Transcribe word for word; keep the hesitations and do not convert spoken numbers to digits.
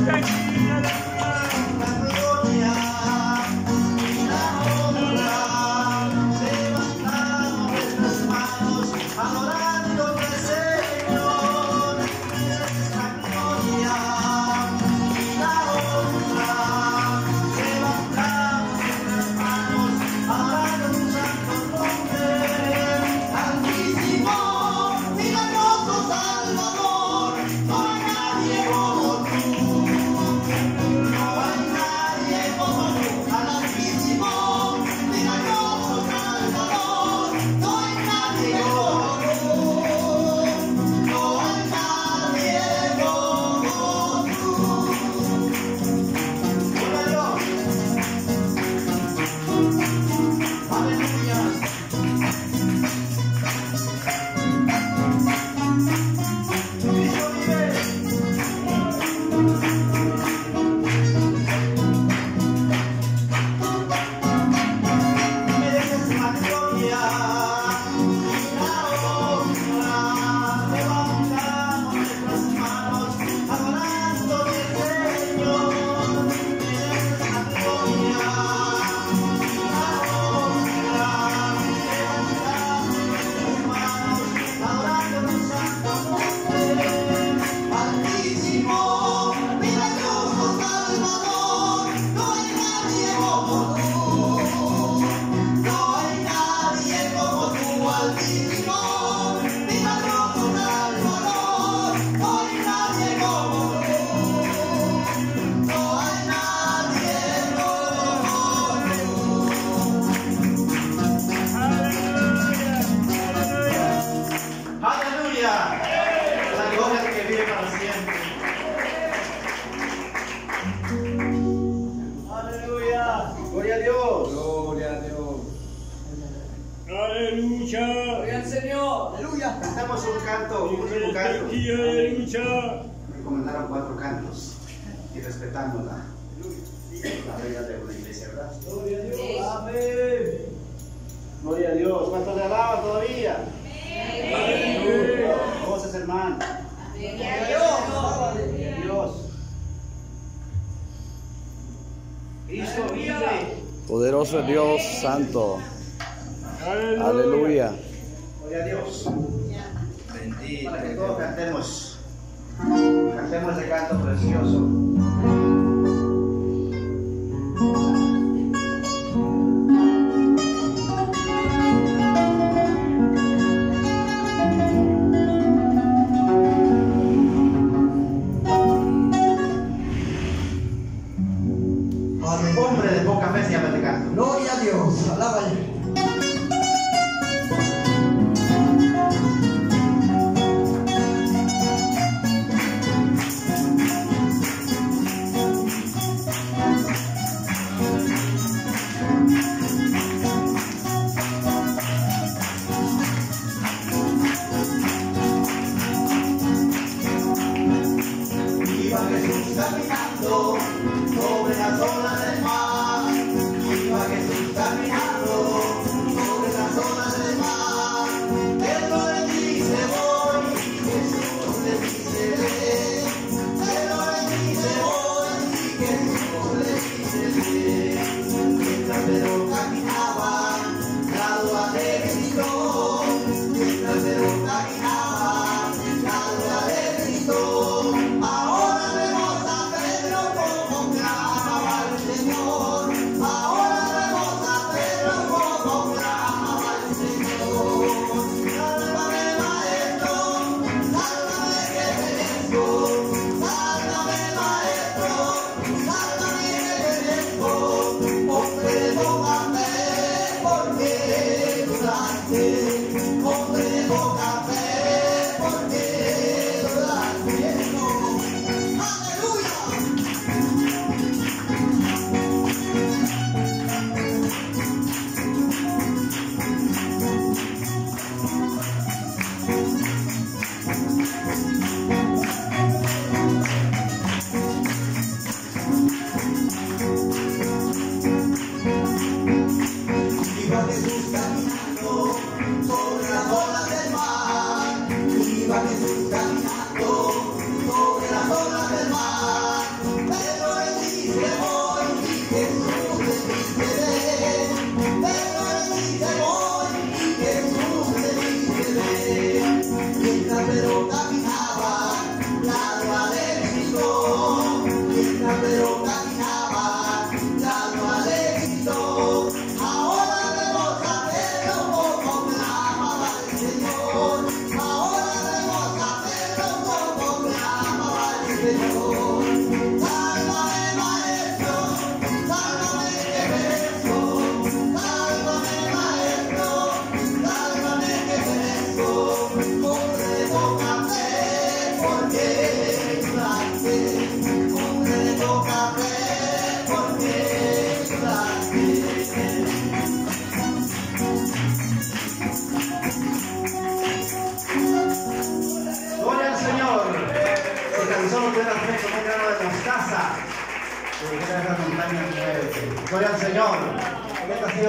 Gloria a Dios. Gloria a Dios. Aleluya. Gloria al Señor. Aleluya. Cantamos un canto, un último canto. Aleluya. Me recomendaron cuatro cantos y respetando la, la regla de una iglesia, ¿verdad? Gloria a Dios. Amén. Gloria a Dios. ¿Cuántos le alaban todavía? Aleluya. Voces, hermano. Gloria a Dios. Gloria a Dios. Cristo vive. Poderoso Dios Santo. Aleluya. Aleluya. Gloria a Dios. Bendito. Para que todos cantemos. Cantemos ese canto precioso. Hombre de poca fe se llama este canto. Gloria a Dios. Alábale. Iba Jesús caminando sobre las olas del mar. Iba Jesús caminando sobre las olas del mar. Pedro le dice voy, y Jesús le dice ven. Pedro le dice voy, y Jesús le dice ven. Mientras Pedro caminaba, la duda le gritó. Mientras Pedro caminaba, la duda le gritó. Ahora vemos a Pedro como clamaba al Señor. que esa montaña mueve. Gloria al Señor. Esta ha sido